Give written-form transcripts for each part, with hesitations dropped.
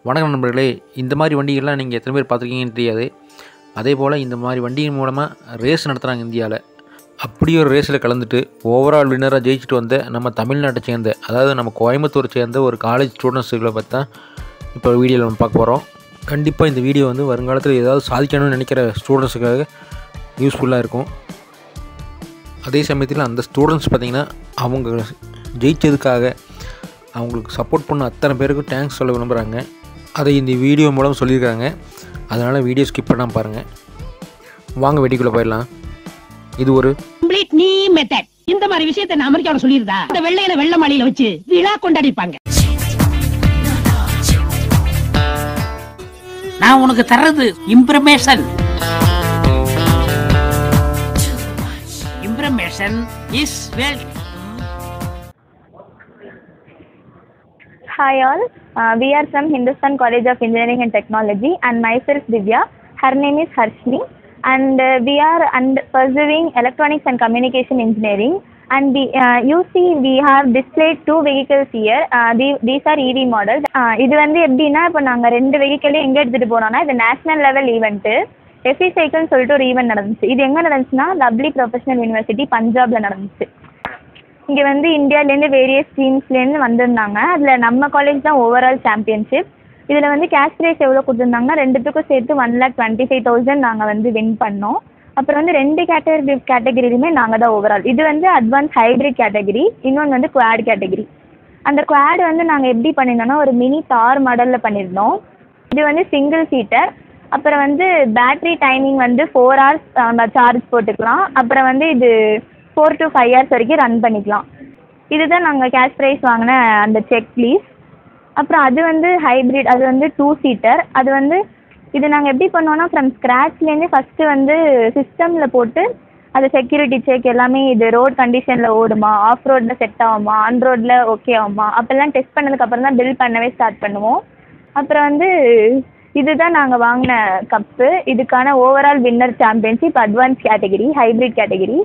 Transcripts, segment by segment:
வணக்கம் நண்பர்களே, இந்த மாதிரி வண்டிகள்லாம் நீங்கள் எத்தனை பேர் பார்த்துருக்கீங்கன்னு தெரியாது. அதே போல் இந்த மாதிரி வண்டியின் மூலமாக ரேஸ் நடத்துகிறாங்க இந்தியாவில். அப்படி ஒரு ரேஸில் கலந்துட்டு ஓவரால் வின்னராக ஜெயிச்சுட்டு வந்த நம்ம தமிழ்நாட்டை சேர்ந்த, அதாவது நம்ம கோயம்புத்தூரை சேர்ந்த ஒரு காலேஜ் ஸ்டூடெண்ட்ஸுகளை பார்த்தா இப்போ வீடியோவில் நம்ம பார்க்க போகிறோம். கண்டிப்பாக இந்த வீடியோ வந்து வருங்காலத்தில் ஏதாவது சாதிக்கணும்னு நினைக்கிற ஸ்டூடெண்ட்ஸுக்காக யூஸ்ஃபுல்லாக இருக்கும். அதே சமயத்தில் அந்த ஸ்டூடெண்ட்ஸ் பார்த்திங்கன்னா அவங்க ஜெயித்ததுக்காக அவங்களுக்கு சப்போர்ட் பண்ண அத்தனை பேருக்கும் தேங்க்ஸ் சொல்ல விரும்புகிறாங்க. அதை இந்த வீடியோ மூலம் சொல்லியிருக்காங்க. அதனால் வீடியோ ஸ்கிப் பண்ணாமல் பாருங்கள். வாங்க வெடிக்குள்ளே போயிடலாம். இது ஒரு கம்ப்ளீட் நீ மெத்தட். இந்த மாதிரி விஷயத்தை நான் அமெரிக்காவில் சொல்லியிருந்தா அந்த வெள்ளையில வெள்ள மாளிகையில வச்சு விழா கொண்டாடிப்பாங்க. நான் உனக்கு தர்றது information is wealth. Hi all, we are from Hindustan College of Engineering and Technology and myself Divya, her name is Harshni and we are pursuing Electronics and Communication Engineering and you see we have displayed 2 vehicles here. These are EV models. இது வந்து எப்படின்னா இப்போ நாங்கள் 2 வெஹிக்கிளே எங்கே எடுத்துகிட்டு போனோம்னா இது national level event எஃபி சைக்கிள்னு சொல்லிட்டு ஒரு ஈவெண்ட் நடந்துச்சு. இது எங்கே நடந்துச்சுன்னா லவ்லி ப்ரொஃபஷனல் யூனிவர்சிட்டி பஞ்சாபில் நடந்துச்சு. இங்கே வந்து இந்தியாவிலேருந்து வேரியஸ் டீம்ஸ்லேருந்து வந்திருந்தாங்க. அதில் நம்ம காலேஜ் தான் ஓவரால் சாம்பியன்ஷிப். இதில் வந்து கேஷ் ப்ரைஸ் எவ்வளோ கொடுத்துருந்தாங்கன்னா 2த்துக்கும் சேர்த்து 1,25,000 நாங்கள் வந்து வின் பண்ணோம். அப்புறம் வந்து 2 கேட்டகரியிலுமே நாங்கள் தான் ஓவரால். இது வந்து அட்வான்ஸ் ஹைப்ரிட் கேட்டகரி, இன்னொன்று வந்து குவாட் கேட்டகரி. அந்த குவாட் வந்து நாங்கள் எப்படி பண்ணியிருந்தோம்னா ஒரு மினி தார் மாடலில் பண்ணியிருந்தோம். இது வந்து சிங்கிள் சீட்டர். அப்புறம் வந்து பேட்ரி டைமிங் வந்து 4 hours நம்ம சார்ஜ் போட்டுக்கலாம். அப்புறம் வந்து இது 4 to 5 hours வரைக்கும் ரன் பண்ணிக்கலாம். இதுதான் நாங்கள் கேஷ் ப்ரைஸ் வாங்கின அந்த செக் ப்ளீஸ். அப்புறம் அது வந்து ஹைப்ரிட், அது வந்து 2 seater. அது வந்து இது நாங்கள் எப்படி பண்ணோன்னா ஃப்ரம் ஸ்க்ராட்ச்லேருந்து ஃபஸ்ட்டு வந்து சிஸ்டமில் போட்டு அது செக்யூரிட்டி செக் எல்லாமே, இது ரோட் கண்டிஷனில் ஓடுமா, ஆஃப் ரோடில் செட் ஆகுமா, ஆன் ரோடில் ஓகே ஆகுமா, அப்போல்லாம் டெஸ்ட் பண்ணதுக்கப்புறம் தான் பில் பண்ணவே ஸ்டார்ட் பண்ணுவோம். அப்புறம் வந்து இதுதான் நாங்கள் வாங்கின கப்பு. இதுக்கான overall winner championship advance category hybrid category.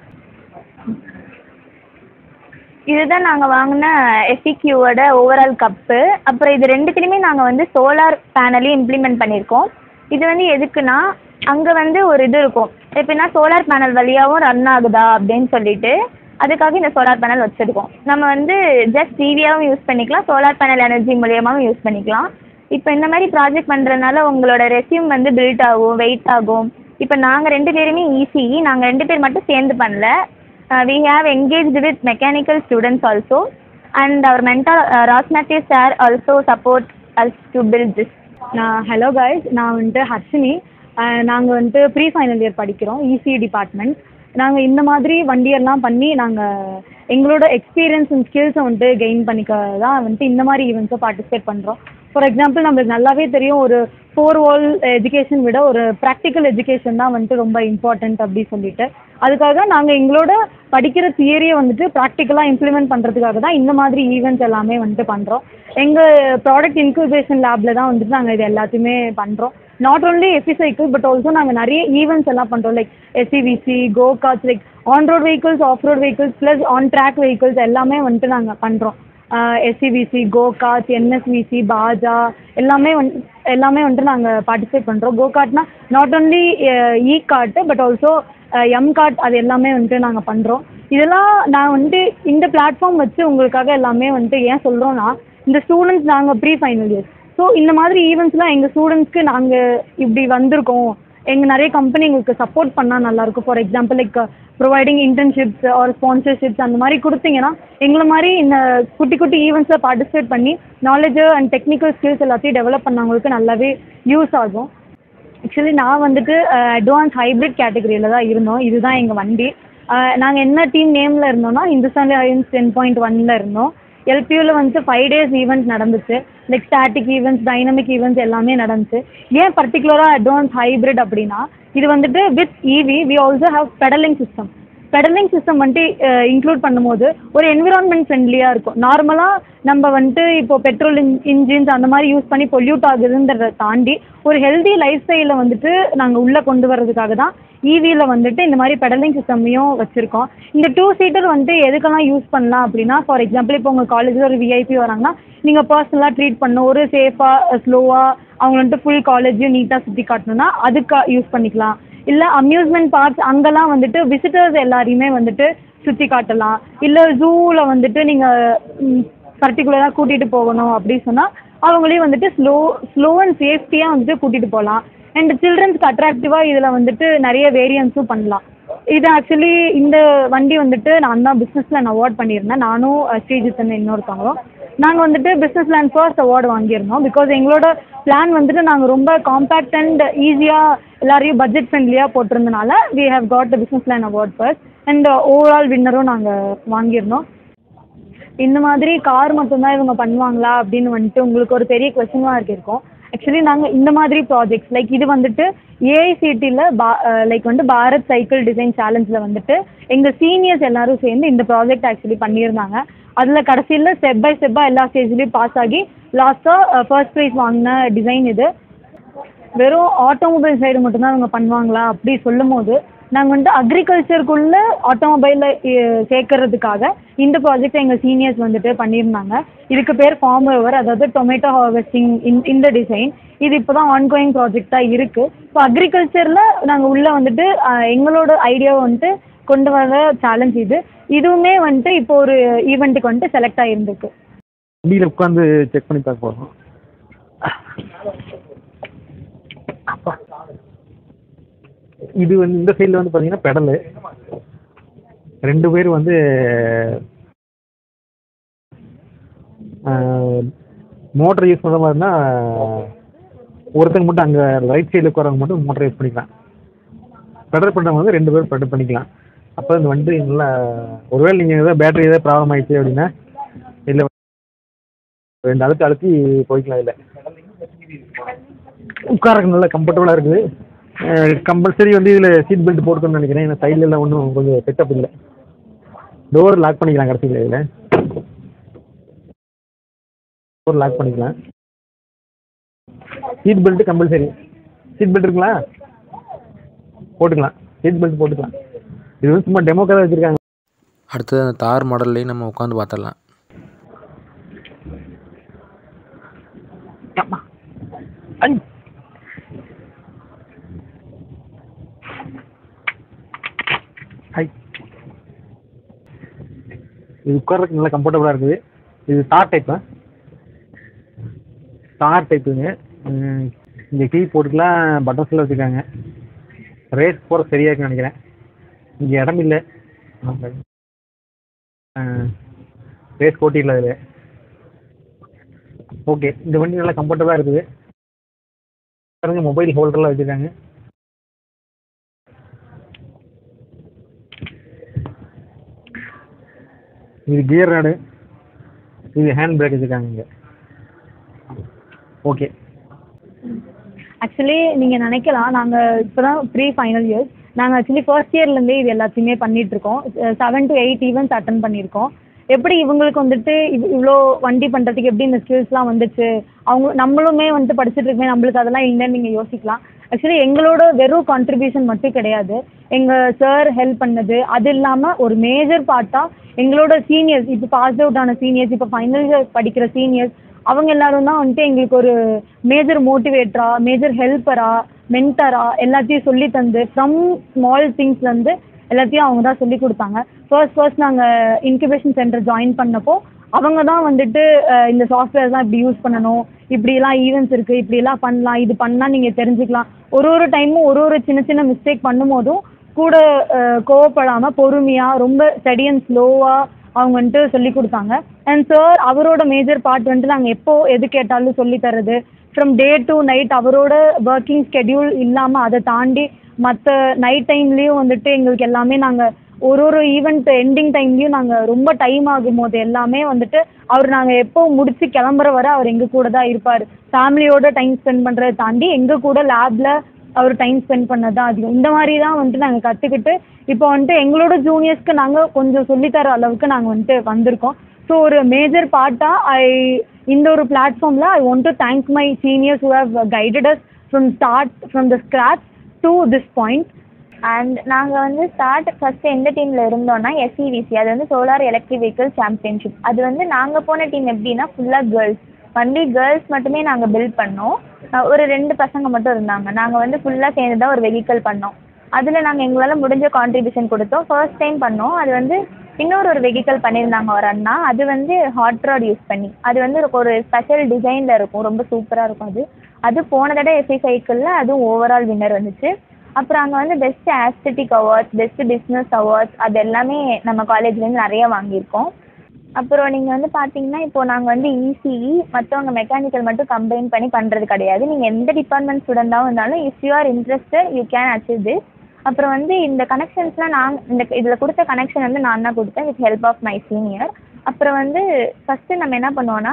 இதுதான் நாங்கள் வாங்கின எஃபிக்யூவோட ஓவரால் கப்பு. அப்புறம் இது 2த்துலேயுமே நாங்கள் வந்து சோலார் பேனலையும் இம்ப்ளிமெண்ட் பண்ணியிருக்கோம். இது வந்து எதுக்குன்னா அங்கே வந்து ஒரு இது இருக்கும், எப்படின்னா சோலார் பேனல் வழியாகவும் ரன் ஆகுதா அப்படின்னு சொல்லிட்டு அதுக்காக இந்த சோலார் பேனல் வச்சுருக்கோம். நம்ம வந்து ஜஸ்ட் டிவியாகவும் யூஸ் பண்ணிக்கலாம், சோலார் பேனல் எனர்ஜி மூலியமாகவும் யூஸ் பண்ணிக்கலாம். இப்போ இந்த மாதிரி ப்ராஜெக்ட் பண்ணுறதுனால உங்களோட ரெஸ்யூம் வந்து பில்ட் ஆகும், வெயிட் ஆகும். இப்போ நாங்கள் 2 பேருமே இசிஇ, நாங்கள் 2 பேர் மட்டும் சேர்ந்து பண்ணல. We have engaged with mechanical students also and our mentor Raj Matthew sir also support us to build this. Hello guys, நான் வந்துட்டு ஹர்ஷினி. நாங்கள் வந்துட்டு ப்ரீ ஃபைனல் இயர் படிக்கிறோம், இசிஇ டிபார்ட்மெண்ட். நாங்கள் இந்த மாதிரி வண்டியெல்லாம் பண்ணி நாங்கள் எங்களோட எக்ஸ்பீரியன்ஸ் அண்ட் ஸ்கில்ஸை வந்துட்டு கெயின் பண்ணிக்க தான் வந்துட்டு இந்த மாதிரி ஈவெண்ட்ஸை பார்ட்டிசிபேட் பண்ணுறோம். ஃபார் எக்ஸாம்பிள் நம்மளுக்கு நல்லாவே தெரியும், ஒரு 4 wall எஜுகேஷன் விட ஒரு ப்ராக்டிக்கல் எஜுகேஷன் தான் வந்துட்டு ரொம்ப இம்பார்ட்டண்ட் அப்படி சொல்லிட்டு அதுக்காக நாங்கள் எங்களோட படிக்கிற தியரியை வந்துட்டு ப்ராக்டிக்கலாக இம்ப்ளிமெண்ட் பண்ணுறதுக்காக தான் இந்த மாதிரி ஈவெண்ட்ஸ் எல்லாமே வந்துட்டு பண்ணுறோம். எங்கள் ப்ராடக்ட் இன்குபேஷன் லேபில் தான் வந்துட்டு நாங்கள் இது எல்லாத்தையுமே பண்ணுறோம். Not only efficycle but also நாங்கள் நிறைய ஈவெண்ட்ஸ் எல்லாம் பண்ணுறோம். Like SCVC, go karts, like on road vehicles, off road vehicles plus on track vehicles எல்லாமே வந்துட்டு நாங்கள் பண்ணுறோம். எஸ்சிவிசி, கோ கார்ட்ஸ், என்எஸ்விசி, பாஜா எல்லாமே வந்துட்டு நாங்கள் பார்ட்டிசிபேட் பண்ணுறோம். கோ கார்ட்னா not only E kart but also M kart, அது எல்லாமே வந்துட்டு நாங்கள் பண்ணுறோம். இதெல்லாம் நான் வந்துட்டு இந்த பிளாட்ஃபார்ம் வச்சு உங்களுக்காக எல்லாமே வந்துட்டு ஏன் சொல்கிறோன்னா, இந்த ஸ்டூடெண்ட்ஸ் நாங்கள் ப்ரீ ஃபைனல் இயர்ஸ், ஸோ இந்த மாதிரி ஈவெண்ட்ஸ்லாம் எங்கள் ஸ்டூடெண்ட்ஸ்க்கு நாங்கள் இப்படி வந்திருக்கோம், எங்கள் நிறைய கம்பெனி எங்களுக்கு சப்போர்ட் பண்ணால் நல்லாயிருக்கும். For example like providing internships or sponsorships அந்த மாதிரி கொடுத்தீங்கன்னா எங்களை மாதிரி இந்த குட்டி குட்டி ஈவெண்ட்ஸில் பார்ட்டிசிபேட் பண்ணி நாலேஜ் அண்ட் டெக்னிக்கல் ஸ்கில்ஸ் எல்லாத்தையும் டெவலப் பண்ணவங்களுக்கு நல்லாவே யூஸ் ஆகும். ஆக்சுவலி நான் வந்துட்டு அட்வான்ஸ் ஹைப்ரிட் கேட்டகரியில் தான் இருந்தோம். இதுதான் எங்கள் வண்டி. நாங்கள் என்ன டீம் நேமில் இருந்தோம்னா ஹிந்துஸ்தான் அலையன்ஸ் 10.1 இருந்தோம். எல்பியூவில் வந்துட்டு 5 days ஈவெண்ட் நடந்துச்சு. Like static events, dynamic events எல்லாமே நடந்துச்சு. ஏன் பர்டிகுலராக அட்வான்ஸ் ஹைப்ரிட் அப்படின்னா இது வந்துட்டு with EV we also have pedaling system. Pedaling system வந்துட்டு இன்க்ளூட் பண்ணும்போது ஒரு என்விரான்மெண்ட் ஃப்ரெண்ட்லியாக இருக்கும். நார்மலாக நம்ம வந்துட்டு இப்போ பெட்ரோல் இன்ஜின்ஸ் அந்த மாதிரி யூஸ் பண்ணி பொல்யூட் ஆகுதுன்றதை தாண்டி ஒரு ஹெல்தி லைஃப் ஸ்டைலை வந்துட்டு நாங்கள் உள்ளே கொண்டு வர்றதுக்காக தான் ஈவியில் வந்துட்டு இந்த மாதிரி பெடலிங் சிஸ்டமையும் வச்சுருக்கோம். இந்த 2 seater வந்துட்டு எதுக்கெல்லாம் யூஸ் பண்ணலாம் அப்படின்னா, ஃபார் எக்ஸாம்பிள் இப்போ உங்கள் காலேஜில் ஒரு விஐபி வராங்கன்னா நீங்கள் பர்சனலாக ட்ரீட் பண்ணணும், ஒரு சேஃபாக ஸ்லோவாக அவங்க வந்துட்டு ஃபுல் காலேஜையும் நீட்டாக சுற்றி காட்டணும்னா அதுக்கு யூஸ் பண்ணிக்கலாம். இல்லை அம்யூஸ்மெண்ட் பார்க்ஸ் அங்கெல்லாம் வந்துட்டு விசிட்டர்ஸ் எல்லாரையுமே வந்துட்டு சுற்றி காட்டலாம். இல்லை ஜூவில் வந்துட்டு நீங்கள் பர்டிகுலராக கூட்டிகிட்டு போகணும் அப்படி சொன்னால் அவங்களையும் வந்துட்டு ஸ்லோ அண்ட் சேஃப்டியாக வந்துட்டு கூட்டிகிட்டு போகலாம். அண்ட் சில்ட்ரன்ஸ்க்கு அட்ராக்டிவாக இதில் வந்துட்டு நிறைய வேரியன்ஸும் பண்ணலாம். இது ஆக்சுவலி இந்த வண்டி வந்துட்டு நான் தான் பிஸ்னஸில் நான் அவார்ட் பண்ணியிருந்தேன். நானும் ஸ்ரீஜித்தன் இன்னொருத்தவங்களும் நாங்கள் வந்துட்டு பிஸ்னஸ் லேண்ட் ஃபர்ஸ்ட் அவார்டு வாங்கியிருந்தோம். பிகாஸ் எங்களோட பிளான் வந்துட்டு நாங்கள் ரொம்ப காம்பேக்ட் அண்ட் ஈஸியாக எல்லாரையும் பட்ஜெட் ஃப்ரெண்ட்லியாக போட்டிருந்தனால we have got the business land award first and overall வின்னரும் நாங்கள் வாங்கியிருந்தோம். இந்த மாதிரி கார் மட்டும்தான் இவங்க பண்ணுவாங்களா அப்படின்னு வந்துட்டு உங்களுக்கு ஒரு பெரிய கொஸ்டின் மார்க் இருக்கும். ஆக்சுவலி நாங்கள் இந்த மாதிரி ப்ராஜெக்ட்ஸ் லைக் இது வந்துட்டு ஏஐசிடியில் லைக் வந்து பாரத் சைக்கிள் டிசைன் சேலஞ்சில் வந்துட்டு எங்கள் சீனியர்ஸ் எல்லாரும் சேர்ந்து இந்த ப்ராஜெக்ட் ஆக்சுவலி பண்ணியிருந்தாங்க. அதில் கடைசியில் ஸ்டெப் பை ஸ்டெப்பாக எல்லா ஸ்டேஜ்லேயும் பாஸ் ஆகி லாஸ்ட்டாக ஃபர்ஸ்ட் ப்ரைஸ் வாங்கின டிசைன் இது. வெறும் ஆட்டோமொபைல் சைடு மட்டும்தான் அவங்க பண்ணுவாங்களா அப்படி சொல்லும் போது நாங்கள் வந்துட்டு அக்ரிகல்ச்சருக்குள்ளே ஆட்டோமொபைலில் சேர்க்கறதுக்காக இந்த ப்ராஜெக்ட் எங்கள் சீனியர்ஸ் வந்துட்டு பண்ணியிருந்தாங்க. இதுக்கு பேர் ஃபார்ம் ஓவர், அதாவது டொமேட்டோ ஹார்வெஸ்டிங் இந்த டிசைன். இது இப்போ தான் ஆன்கோயிங் ப்ராஜெக்டாக இருக்குது. ஸோ அக்ரிகல்ச்சரில் நாங்கள் உள்ளே வந்துட்டு எங்களோட ஐடியாவை வந்துட்டு கொண்டு வர சேலஞ்ச் இதுவுமே வந்துட்டு இப்போ ஒரு ஈவெண்ட்டுக்கு வந்துட்டு செலக்ட் ஆகியிருந்துருக்கு. வண்டியில் உட்காந்து செக் பண்ணி பார்க்க போகிறோம். இது வந்து இந்த சைடில் வந்து பார்த்தீங்கன்னா பெடலு 2 பேர் வந்து மோட்டர் யூஸ் பண்ணுற மாதிரினா ஒருத்தங்க மட்டும் அங்கே ரைட் சைடில் உட்காரவங்க மட்டும் மோட்டர் யூஸ் பண்ணிக்கலாம். பெடல் பண்ணுறவங்க வந்து 2 பேர் பெடல் பண்ணிக்கலாம். அப்போ இந்த வண்டி நல்லா ஒருவேளை நீங்கள் ஏதாவது பேட்டரி ஏதாவது ப்ராப்ளம் ஆயிடுச்சு அப்படின்னா இல்லை 2 அழுத்தி போய்க்கலாம். இல்லை உட்காரக்கு நல்லா கம்ஃபர்டபுளாக இருக்குது. கம்பல்சரி வந்து இதில் சீட் பெல்ட் போட்டுக்கணும்னு நினைக்கிறேன். ஏன்னா சைட்லலாம் ஒன்றும் கொஞ்சம் செட்டப் இல்லை. டோர் லாக் பண்ணிக்கலாம். கடைசியில் இதில் டோர் லாக் பண்ணிக்கலாம். Seat belt compulsory. Seat belt இருக்குங்களா? போட்டுக்கலாம். சீட் பெல்ட் போட்டுக்கலாம். இது வந்து சும்மா டெமோக்காக வச்சுருக்காங்க. அடுத்தது அந்த தார் மாடல்லையும் நம்ம உட்காந்து பார்த்துடலாம். இது உட்கார்றதுக்கு நல்லா கம்ஃபர்டபுளாக இருக்குது. இது தார் டைப்புங்க. இங்கே கீ போட்டுக்கலாம். பட்டன்ஸில் வச்சுருக்காங்க. ரேஸ் போகிற சரியாக இருக்குன்னு நினைக்கிறேன். இங்கே இடம் இல்லை. ரேஸ் போட்டிடல அதில். ஓகே, இந்த வண்டி நல்லா கம்ஃபர்டபுளாக இருக்குது. மொபைல் ஹோல்டர்லாம் வச்சுருக்காங்க. இது கியர் ராடு, இது ஹேண்ட் பிரேக் வச்சுருக்காங்க இங்கே. ஓகே, ஆக்சுவலி நீங்கள் நினைக்கலாம் நாங்கள் இப்போ தான் ப்ரீ ஃபைனல் இயர்ஸ். நாங்கள் ஆக்சுவலி ஃபர்ஸ்ட் இயர்லேருந்தே இது எல்லாத்தையுமே பண்ணிகிட்ருக்கோம். 7 to 8 ஈவெண்ட்ஸ் அட்டன் பண்ணியிருக்கோம். எப்படி இவங்களுக்கு வந்துட்டு இவ்வளோ வண்டி பண்ணுறதுக்கு எப்படி இந்த ஸ்கில்ஸ்லாம் வந்துச்சு, நம்மளுமே வந்துட்டு படிச்சுட்டு இருக்கோமே, நம்மளுக்கு அதெல்லாம் இல்லைன்னு நீங்கள் யோசிக்கலாம். ஆக்சுவலி எங்களோட வெறும் கான்ட்ரிபியூஷன் மட்டும் கிடையாது. எங்கள் சார் ஹெல்ப் பண்ணது அது இல்லாமல் ஒரு மேஜர் பார்ட்டாக எங்களோட சீனியர்ஸ், இப்போ பாஸ் அவுட் ஆன சீனியர்ஸ், இப்போ ஃபைனல் இயர் படிக்கிற சீனியர்ஸ், அவங்க எல்லாரும் தான் வந்துட்டு எங்களுக்கு ஒரு மேஜர் மோட்டிவேட்டரா, மேஜர் ஹெல்ப்பரா, மென்டரா எல்லாத்தையும் சொல்லி தந்து ஃப்ரம் ஸ்மால் திங்ஸ்லேருந்து எல்லாத்தையும் அவங்க தான் சொல்லி கொடுத்தாங்க. ஃபர்ஸ்ட் நாங்கள் இன்குபேஷன் சென்டர் ஜாயின் பண்ணப்போ அவங்க தான் வந்துட்டு இந்த சாஃப்ட்வேர் தான் இப்படி யூஸ் பண்ணணும், இப்படிலாம் ஈவெண்ட்ஸ் இருக்குது, இப்படிலாம் பண்ணலாம், இது பண்ணால் நீங்கள் தெரிஞ்சுக்கலாம். ஒரு டைமும் ஒரு சின்ன மிஸ்டேக் பண்ணும் போதும் கூட கோவப்படாமல் பொறுமையாக ரொம்ப ஸ்டடி அண்ட் ஸ்லோவாக அவங்க வந்துட்டு சொல்லி கொடுத்தாங்க. அண்ட் சார் அவரோட மேஜர் பார்ட் வந்துட்டு நாங்கள் எப்போ எது கேட்டாலும் சொல்லி தர்றது. ஃப்ரம் டே டு நைட் அவரோட ஒர்க்கிங் ஸ்கெடியூல் இல்லாமல் அதை தாண்டி மற்ற நைட் டைம்லேயும் வந்துட்டு எங்களுக்கு எல்லாமே நாங்கள் ஒரு ஈவெண்ட் எண்டிங் டைம்லேயும் நாங்கள் ரொம்ப டைம் ஆகும் போது எல்லாமே வந்துட்டு நாங்கள் எப்போ முடிச்சு கிளம்புற வரை அவர் எங்கள் கூட தான் இருப்பார். ஃபேமிலியோட டைம் ஸ்பெண்ட் பண்ணுறதை தாண்டி எங்கள் கூட லேபில் அவர் டைம் ஸ்பெண்ட் பண்ணது தான் அதிகம். இந்த மாதிரி தான் வந்துட்டு நாங்கள் கற்றுக்கிட்டு இப்போ வந்துட்டு எங்களோட ஜூனியர்ஸ்க்கு நாங்கள் கொஞ்சம் சொல்லித்தர அளவுக்கு நாங்கள் வந்துட்டு வந்திருக்கோம். ஸோ ஒரு மேஜர் பார்ட்டாக இந்த ஒரு பிளாட்ஃபார்மில் I want to thank my seniors who have guided us from the scratch to this point. And நாங்கள் வந்து ஃபஸ்ட்டு எந்த டீமில் இருந்தோம்னா SEVC, அது வந்து சோலார் எலக்ட்ரிக் வெஹிக்கிள் சாம்பியன்ஷிப். அது வந்து நாங்கள் போன டீம் எப்படின்னா ஃபுல்லாக கேர்ள்ஸ், ஒன்லி கேர்ள்ஸ் மட்டுமே நாங்கள் பில்ட் பண்ணோம். ஒரு 2 பசங்க மட்டும் இருந்தாங்க. நாங்கள் வந்து ஃபுல்லாக சேர்ந்து தான் ஒரு வெஹிக்கிள் பண்ணோம். அதில் நாங்கள் எங்களால் முடிஞ்ச கான்ட்ரிபியூஷன் கொடுத்தோம். ஃபர்ஸ்ட் டைம் பண்ணோம். அது வந்து இன்னொரு வெஹிக்கிள் பண்ணியிருந்தாங்க ஒரு அண்ணா. அது வந்து ஹாட் ராட் யூஸ் பண்ணி, அது வந்து ஒரு ஸ்பெஷல் டிசைனில் இருக்கும், ரொம்ப சூப்பராக இருக்கும். அது போன தடவை SI சைக்கிளில் அதுவும் ஓவரால் வின்னர் வந்துச்சு. அப்புறம் அங்கே வந்து best aesthetic awards, best business awards, அது எல்லாமே நம்ம காலேஜ்லேருந்து நிறைய வாங்கியிருக்கோம். அப்புறம் நீங்கள் வந்து பார்த்தீங்கன்னா இப்போது நாங்கள் வந்து ECE மற்றவங்க மெக்கானிக்கல் மட்டும் கம்பைன் பண்ணி பண்ணுறது கிடையாது. நீங்கள் எந்த டிபார்ட்மெண்ட் ஸ்டூடெண்ட்டாகவும் இருந்தாலும் if you are interested you can achieve this. அப்புறம் வந்து இந்த கனெக்ஷன்ஸ்லாம் இதில் கொடுத்த கனெக்ஷன் வந்து நான் தான் கொடுத்தேன் with help of my senior. அப்புறம் வந்து ஃபஸ்ட்டு நம்ம என்ன பண்ணுவோன்னா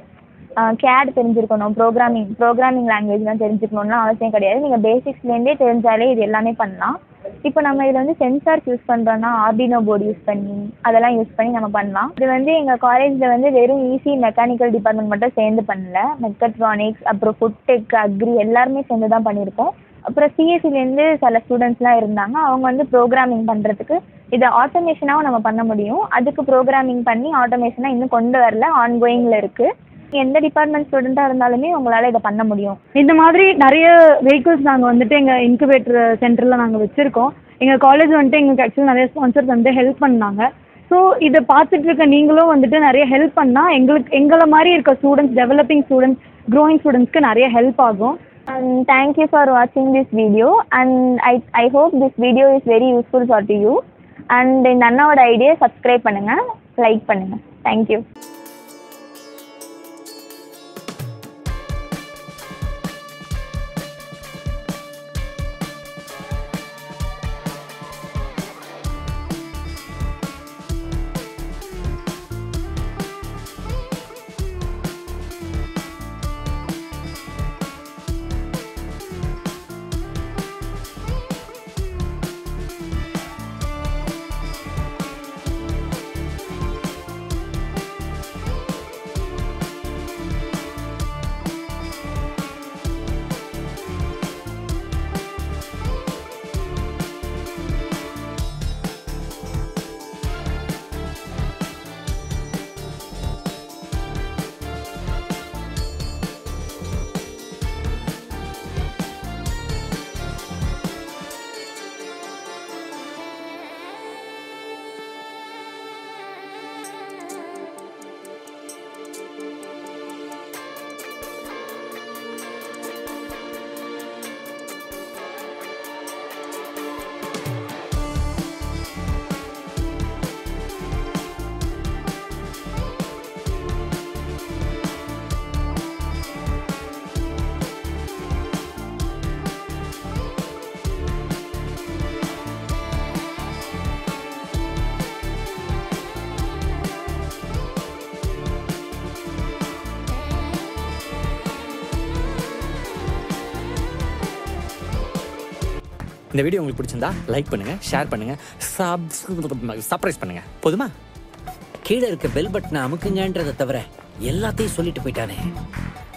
கேட் தெரிஞ்சிருக்கணும், ப்ரோக்ராமிங் லாங்குவேஜ்லாம் தெரிஞ்சுக்கணும்லாம் அவசியம் கிடையாது. நீங்கள் பேசிக்ஸ்லேருந்தே தெரிஞ்சாலே இது எல்லாமே பண்ணலாம். இப்போ நம்ம இதில் வந்து சென்சார்ஸ் யூஸ் பண்ணுறோன்னா ஆர்டினோ போர்டு யூஸ் பண்ணி அதெல்லாம் யூஸ் பண்ணி நம்ம பண்ணலாம். இது வந்து எங்கள் காலேஜில் வந்து வெறும் ECE மெக்கானிக்கல் டிபார்ட்மெண்ட் மட்டும் சேர்ந்து பண்ணல, மெக்கட்ரானிக்ஸ் அப்புறம் ஃபுட் டெக், அக்ரி எல்லாருமே சேர்ந்து தான் பண்ணியிருக்கோம். அப்புறம் CSEலேருந்து சில ஸ்டூடெண்ட்ஸ்லாம் இருந்தாங்க. அவங்க வந்து ப்ரோக்ராமிங் பண்ணுறதுக்கு இதை ஆட்டோமேஷனாகவும் நம்ம பண்ண முடியும். அதுக்கு ப்ரோக்ராமிங் பண்ணி ஆட்டோமேஷனாக இன்னும் கொண்டு வரல, ஆன்கோயிங்கில் இருக்குது. எந்த டிபார்ட்மெண்ட் ஸ்டூடெண்ட்டாக இருந்தாலுமே உங்களால் இதை பண்ண முடியும். இந்த மாதிரி நிறைய வெஹிக்கிள்ஸ் நாங்கள் வந்துட்டு எங்கள் இன்குபேட்டர் சென்டரில் நாங்கள் வச்சுருக்கோம். எங்கள் காலேஜ் வந்துட்டு எங்களுக்கு ஆக்சுவலி நிறைய ஸ்பான்சர்ஸ் வந்து ஹெல்ப் பண்ணாங்க. ஸோ இதை பார்த்துட்டு இருக்க நீங்களும் வந்துட்டு நிறைய ஹெல்ப் பண்ணால் எங்களை மாதிரி இருக்க ஸ்டூடெண்ட்ஸ், டெவலப்பிங் ஸ்டூடெண்ட்ஸ், க்ரோயிங் ஸ்டூடெண்ட்ஸ்க்கு நிறைய ஹெல்ப் ஆகும். And thank you for watching this video, and I hope this video is very useful for you. And இந்த அண்ணாவோட ஐடியா சப்ஸ்கிரைப் பண்ணுங்க, லைக் பண்ணுங்க. Thank you. இந்த வீடியோ உங்களுக்கு பிடிச்சிருந்தா லைக் பண்ணுங்க, ஷேர் பண்ணுங்க, சப்ஸ்கிரைப் பண்ணுங்க. போதுமா? கீழே இருக்க பெல் பட்டனை அமுக்குங்கன்றதை தவிர எல்லாத்தையும் சொல்லிட்டு போயிட்டானே.